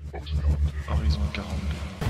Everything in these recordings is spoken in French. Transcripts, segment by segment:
Horizon 42.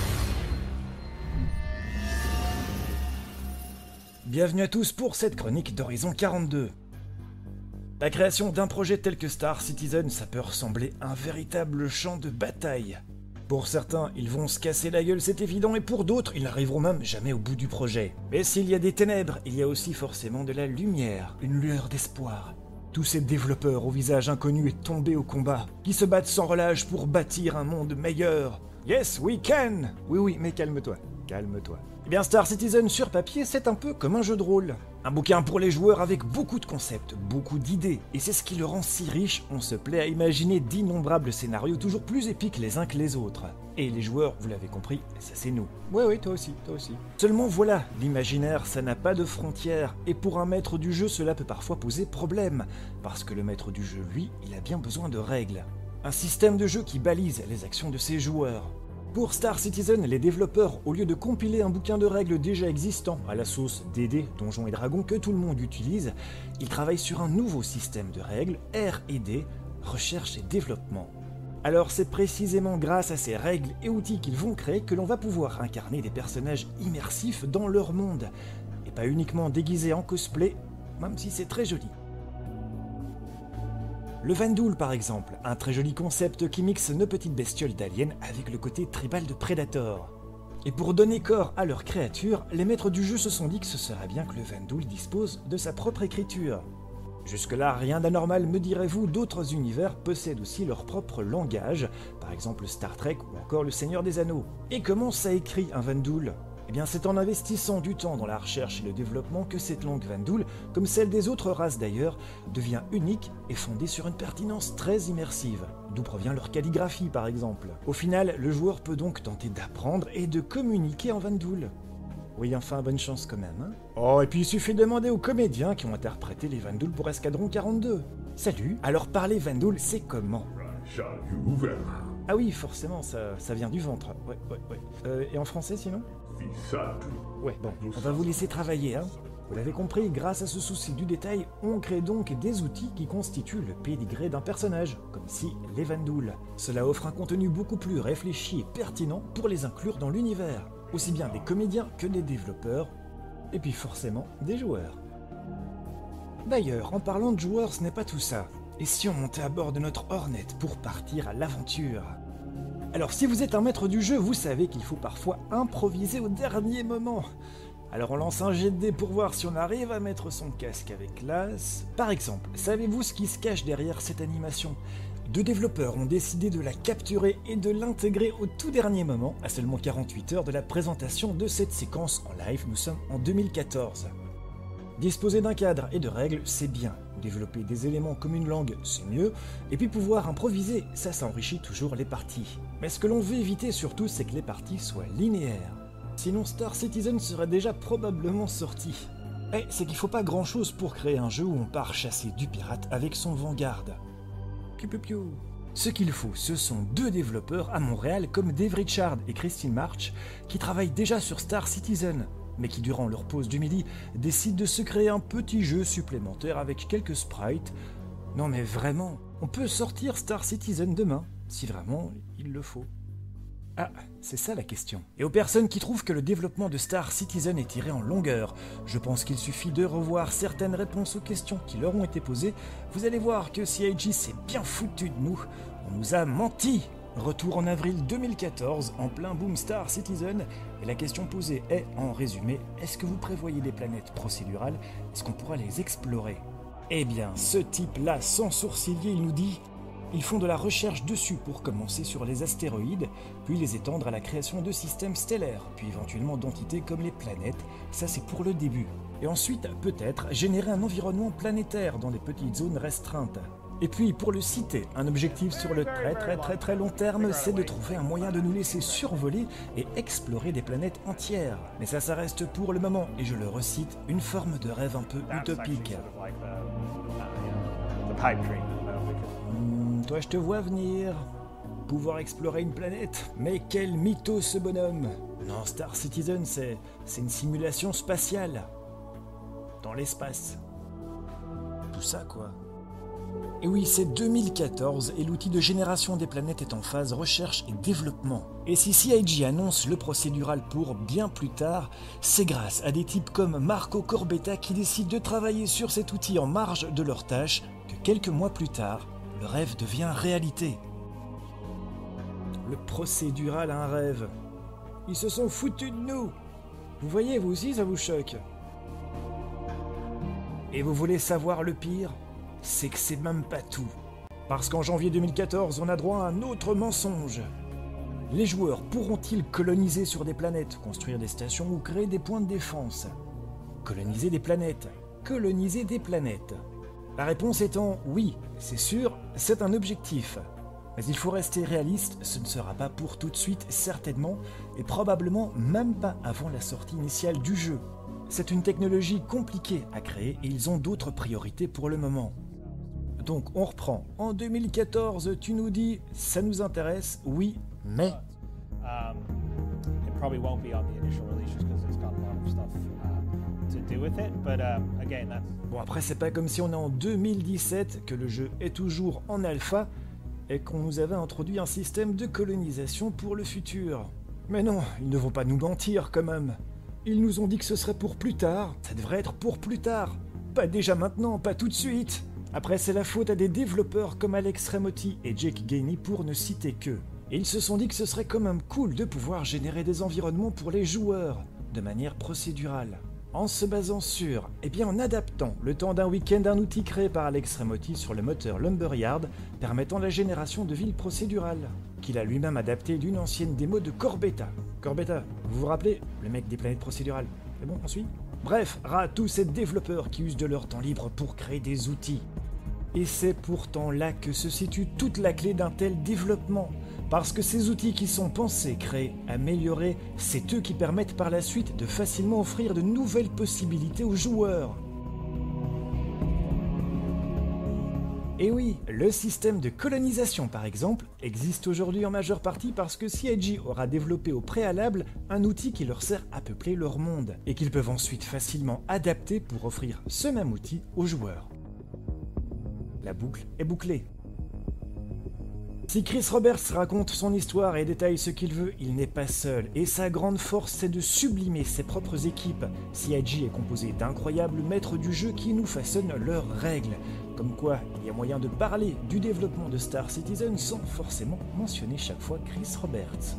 Bienvenue à tous pour cette chronique d'Horizon 42. La création d'un projet tel que Star Citizen, ça peut ressembler à un véritable champ de bataille. Pour certains, ils vont se casser la gueule, c'est évident, et pour d'autres, ils n'arriveront même jamais au bout du projet. Mais s'il y a des ténèbres, il y a aussi forcément de la lumière, une lueur d'espoir. Tous ces développeurs au visage inconnu et tombés au combat, qui se battent sans relâche pour bâtir un monde meilleur. Yes, we can! Oui, mais calme-toi, calme-toi. Eh bien, Star Citizen sur papier, c'est un peu comme un jeu de rôle. Un bouquin pour les joueurs avec beaucoup de concepts, beaucoup d'idées. Et c'est ce qui le rend si riche, on se plaît à imaginer d'innombrables scénarios toujours plus épiques les uns que les autres. Et les joueurs, vous l'avez compris, ça c'est nous. Oui, toi aussi. Seulement voilà, l'imaginaire, ça n'a pas de frontières. Et pour un maître du jeu, cela peut parfois poser problème. Parce que le maître du jeu, lui, il a bien besoin de règles. Un système de jeu qui balise les actions de ses joueurs. Pour Star Citizen, les développeurs, au lieu de compiler un bouquin de règles déjà existant à la sauce DD, Donjons et Dragons, que tout le monde utilise, ils travaillent sur un nouveau système de règles, R&D, Recherche et Développement. Alors c'est précisément grâce à ces règles et outils qu'ils vont créer que l'on va pouvoir incarner des personnages immersifs dans leur monde, et pas uniquement déguisés en cosplay, même si c'est très joli. Le Vanduul par exemple, un très joli concept qui mixe nos petites bestioles d'aliens avec le côté tribal de Predator. Et pour donner corps à leur créature, les maîtres du jeu se sont dit que ce serait bien que le Vanduul dispose de sa propre écriture. Jusque-là, rien d'anormal me direz-vous, d'autres univers possèdent aussi leur propre langage, par exemple Star Trek ou encore le Seigneur des Anneaux. Et comment ça écrit un Vanduul ? Eh bien c'est en investissant du temps dans la recherche et le développement que cette langue Vanduul, comme celle des autres races d'ailleurs, devient unique et fondée sur une pertinence très immersive, d'où provient leur calligraphie par exemple. Au final, le joueur peut donc tenter d'apprendre et de communiquer en Vanduul. Oui, enfin, bonne chance quand même, hein. Oh, et puis il suffit de demander aux comédiens qui ont interprété les Vanduul pour Escadron 42. Salut, alors parler Vanduul, c'est comment ? Ah oui, forcément, ça vient du ventre. Ouais. Et en français sinon ? Ouais, bon, on va vous laisser travailler, hein. Vous l'avez compris, grâce à ce souci du détail, on crée donc des outils qui constituent le pédigré d'un personnage, comme si les Vanduul. Cela offre un contenu beaucoup plus réfléchi et pertinent pour les inclure dans l'univers, aussi bien des comédiens que des développeurs, et puis forcément des joueurs. D'ailleurs, en parlant de joueurs, ce n'est pas tout ça. Et si on montait à bord de notre Hornet pour partir à l'aventure ? Alors si vous êtes un maître du jeu, vous savez qu'il faut parfois improviser au dernier moment. Alors on lance un jet de dés pour voir si on arrive à mettre son casque avec classe. Par exemple, savez-vous ce qui se cache derrière cette animation ? Deux développeurs ont décidé de la capturer et de l'intégrer au tout dernier moment, à seulement 48 heures de la présentation de cette séquence en live, nous sommes en 2014. Disposer d'un cadre et de règles, c'est bien. Développer des éléments comme une langue, c'est mieux. Et puis pouvoir improviser, ça enrichit toujours les parties. Mais ce que l'on veut éviter surtout, c'est que les parties soient linéaires. Sinon Star Citizen serait déjà probablement sorti. Et c'est qu'il faut pas grand chose pour créer un jeu où on part chasser du pirate avec son Vanguard. Piu piu piu. Ce qu'il faut, ce sont deux développeurs à Montréal comme Dave Richard et Christine March qui travaillent déjà sur Star Citizen, mais qui durant leur pause du midi décident de se créer un petit jeu supplémentaire avec quelques sprites. Non mais vraiment, on peut sortir Star Citizen demain, si vraiment il le faut. Ah, c'est ça la question. Et aux personnes qui trouvent que le développement de Star Citizen est tiré en longueur, je pense qu'il suffit de revoir certaines réponses aux questions qui leur ont été posées. Vous allez voir que CIG s'est bien foutu de nous. On nous a menti. Retour en avril 2014, en plein boom Star Citizen, et la question posée est, en résumé, est-ce que vous prévoyez des planètes procédurales ? Est-ce qu'on pourra les explorer ? Eh bien, ce type-là, sans sourciller, il nous dit « Ils font de la recherche dessus pour commencer sur les astéroïdes, puis les étendre à la création de systèmes stellaires, puis éventuellement d'entités comme les planètes, ça c'est pour le début. Et ensuite, peut-être, générer un environnement planétaire dans des petites zones restreintes. » Et puis, pour le citer, un objectif sur le très long terme, c'est de trouver un moyen de nous laisser survoler et explorer des planètes entières. Mais ça reste pour le moment, et je le recite, une forme de rêve un peu utopique. Toi je te vois venir. Pouvoir explorer une planète. Mais quel mytho ce bonhomme. Non, Star Citizen, c'est une simulation spatiale. Dans l'espace. Tout ça, quoi. Et oui, c'est 2014 et l'outil de génération des planètes est en phase recherche et développement. Et si CIG annonce le procédural pour bien plus tard, c'est grâce à des types comme Marco Corbetta qui décident de travailler sur cet outil en marge de leur tâche que quelques mois plus tard, le rêve devient réalité. Le procédural a un rêve. Ils se sont foutus de nous. Vous voyez, vous aussi, ça vous choque. Et vous voulez savoir le pire ? C'est que c'est même pas tout. Parce qu'en janvier 2014, on a droit à un autre mensonge. Les joueurs pourront-ils coloniser sur des planètes, construire des stations ou créer des points de défense ? Coloniser des planètes. Coloniser des planètes. La réponse étant oui, c'est sûr, c'est un objectif. Mais il faut rester réaliste, ce ne sera pas pour tout de suite, certainement, et probablement même pas avant la sortie initiale du jeu. C'est une technologie compliquée à créer et ils ont d'autres priorités pour le moment. Donc on reprend. En 2014, tu nous dis, ça nous intéresse, oui, mais... It probably won't be on the initial release just because it's got a lot of stuff to do with it, but again, that's... Bon après c'est pas comme si on est en 2017, que le jeu est toujours en alpha, et qu'on nous avait introduit un système de colonisation pour le futur. Mais non, ils ne vont pas nous mentir quand même. Ils nous ont dit que ce serait pour plus tard, ça devrait être pour plus tard. Pas déjà maintenant, pas tout de suite. Après c'est la faute à des développeurs comme Alex Ramotti et Jake Gainey pour ne citer qu'eux. Et ils se sont dit que ce serait quand même cool de pouvoir générer des environnements pour les joueurs, de manière procédurale. En se basant sur, en adaptant le temps d'un week-end un outil créé par Alex Ramotti sur le moteur Lumberyard, permettant la génération de villes procédurales, qu'il a lui-même adapté d'une ancienne démo de Corbetta. Corbetta, vous vous rappelez, le mec des planètes procédurales. C'est bon, on suit ? Bref, ras tous ces développeurs qui usent de leur temps libre pour créer des outils. Et c'est pourtant là que se situe toute la clé d'un tel développement. Parce que ces outils qui sont pensés, créés, améliorés, c'est eux qui permettent par la suite de facilement offrir de nouvelles possibilités aux joueurs. Et oui, le système de colonisation par exemple existe aujourd'hui en majeure partie parce que CIG aura développé au préalable un outil qui leur sert à peupler leur monde et qu'ils peuvent ensuite facilement adapter pour offrir ce même outil aux joueurs. La boucle est bouclée. Si Chris Roberts raconte son histoire et détaille ce qu'il veut, il n'est pas seul, et sa grande force c'est de sublimer ses propres équipes. CIG est composé d'incroyables maîtres du jeu qui nous façonnent leurs règles. Comme quoi, il y a moyen de parler du développement de Star Citizen sans forcément mentionner chaque fois Chris Roberts.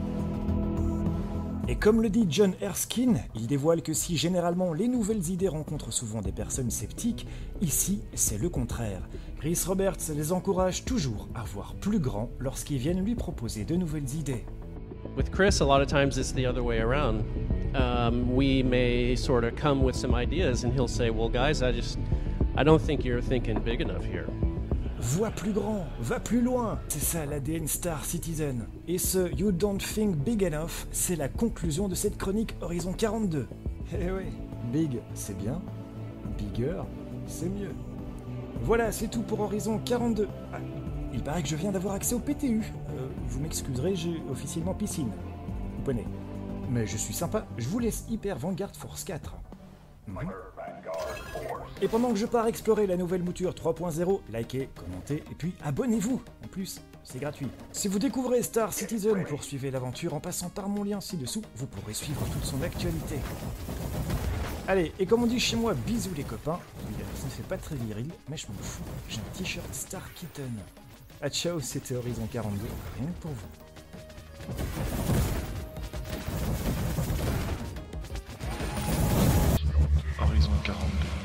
Et comme le dit John Erskine, il dévoile que si généralement les nouvelles idées rencontrent souvent des personnes sceptiques, ici c'est le contraire. Chris Roberts les encourage toujours à voir plus grand lorsqu'ils viennent lui proposer de nouvelles idées. With Chris, a lot of times it's the other way around. We may sort of come with some ideas and he'll say, well guys, I don't think you're thinking big enough here. Vois plus grand, va plus loin, c'est ça l'ADN Star Citizen. Et ce You Don't Think Big Enough, c'est la conclusion de cette chronique Horizon 42. Eh oui, big c'est bien, bigger c'est mieux. Voilà, c'est tout pour Horizon 42. Ah, il paraît que je viens d'avoir accès au PTU. Vous m'excuserez, j'ai officiellement piscine. Vous connaissez. Mais je suis sympa, je vous laisse Hyper Vanguard Force 4. Et pendant que je pars explorer la nouvelle mouture 3.0, likez, commentez et puis abonnez-vous. En plus, c'est gratuit. Si vous découvrez Star Citizen, poursuivez l'aventure en passant par mon lien ci-dessous, vous pourrez suivre toute son actualité. Allez, et comme on dit chez moi, bisous les copains. Ça ne fait pas très viril, mais je m'en fous. J'ai un t-shirt Star Kitten. Ah ciao, c'était Horizon 42, rien que pour vous. Horizon 42.